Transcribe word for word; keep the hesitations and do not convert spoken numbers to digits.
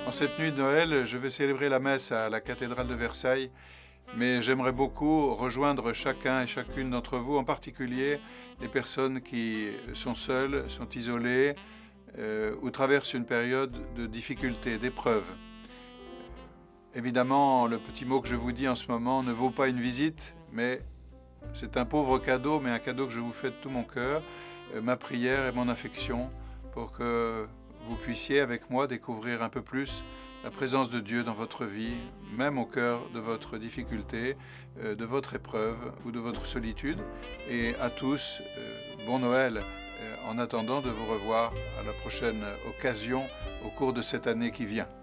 En cette nuit de Noël, je vais célébrer la messe à la cathédrale de Versailles, mais j'aimerais beaucoup rejoindre chacun et chacune d'entre vous, en particulier les personnes qui sont seules, sont isolées euh, ou traversent une période de difficulté, d'épreuve. Évidemment, le petit mot que je vous dis en ce moment ne vaut pas une visite, mais c'est un pauvre cadeau, mais un cadeau que je vous fais de tout mon cœur, euh, ma prière et mon affection pour que vous puissiez avec moi découvrir un peu plus la présence de Dieu dans votre vie, même au cœur de votre difficulté, euh, de votre épreuve ou de votre solitude. Et à tous, euh, bon Noël, euh, en attendant de vous revoir à la prochaine occasion au cours de cette année qui vient.